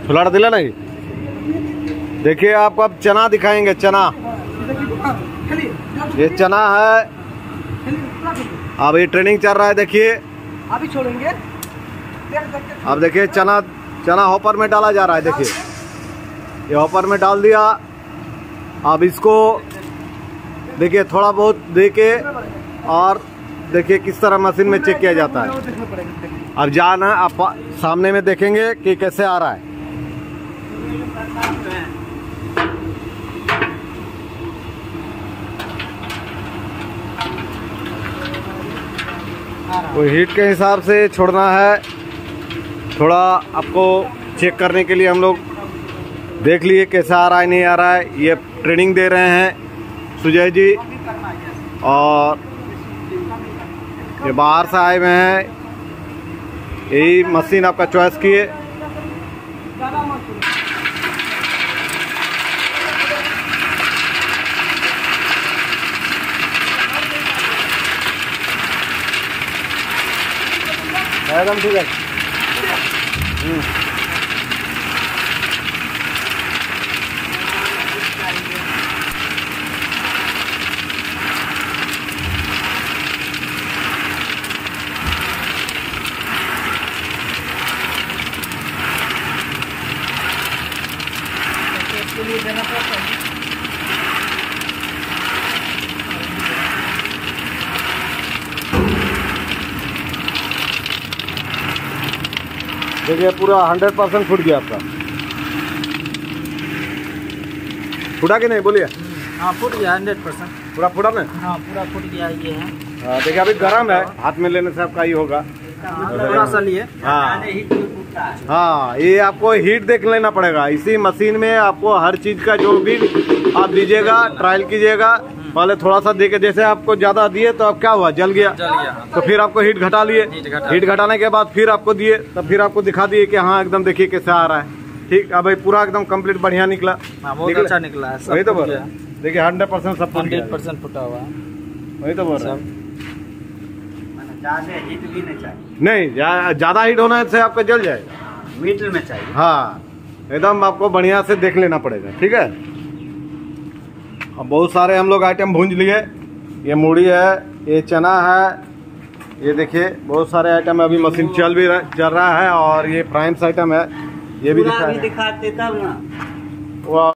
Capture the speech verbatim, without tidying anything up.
फुलाड़ दिला नहीं। देखिए आपको अब चना दिखाएंगे। चना, ये चना है। अब ये ट्रेनिंग चल रहा है। देखिए अभी छोड़ेंगे। अब देखिए चना चना हॉपर में डाला जा रहा है। देखिए ये हॉपर में डाल दिया। अब इसको देखिए थोड़ा बहुत देके और देखिए किस तरह मशीन में चेक किया जाता है। अब जाना आप सामने में देखेंगे कि कैसे आ रहा है। तो हीट के हिसाब से छोड़ना है। थोड़ा आपको चेक करने के लिए हम लोग देख लिए कैसा आ रहा है नहीं आ रहा है। ये ट्रेनिंग दे रहे हैं सुजय जी और ये बाहर से आए हुए हैं। यही मशीन आपका चॉइस की है। एकदम ठीक है। देना पड़ता है। देखिए पूरा हंड्रेड परसेंट फूट गया आपका। फूटा कि नहीं बोलिए? हाँ फूट गया हंड्रेड परसेंट। पूरा फूटा ना? हाँ पूरा फूट गया। ये है हाँ देखिए अभी गर्म है, हाथ में लेने से आपका ही होगा। थोड़ा सा लिए। हाँ हाँ ये आपको हीट देख लेना पड़ेगा। इसी मशीन में आपको हर चीज का जो भी आप दीजिएगा ट्रायल कीजिएगा। पहले थोड़ा सा देके, जैसे आपको ज्यादा दिए तो अब क्या हुआ, जल गया, जल गया। तो फिर आपको हीट घटा लिए। हीट घटाने के बाद फिर आपको दिए, तब फिर आपको दिखा दिए कि हाँ एकदम देखिए कैसे आ रहा है। ठीक, अब भाई पूरा एकदम कंप्लीट बढ़िया निकला। बहुत अच्छा निकला है। वही तो बोल रहा है। देखिए हंड्रेड परसेंट सब हंड्रेड परसेंट फुटा हुआ है। वही तो बोल रहा है। ज्यादा हीट भी नहीं चाहिए। नहीं ज्यादा हीट होने से आपका जल जाएगा। मीटर में चाहिए। हाँ एकदम आपको बढ़िया से देख लेना पड़ेगा। ठीक है। अब बहुत सारे हम लोग आइटम भूंज लिए। ये मूढ़ी है, ये चना है, ये देखिए बहुत सारे आइटम है। अभी मशीन चल भी रहा, चल रहा है। और ये फ्राइम्स आइटम है, ये भी दिखा दिखाते तब ना। वो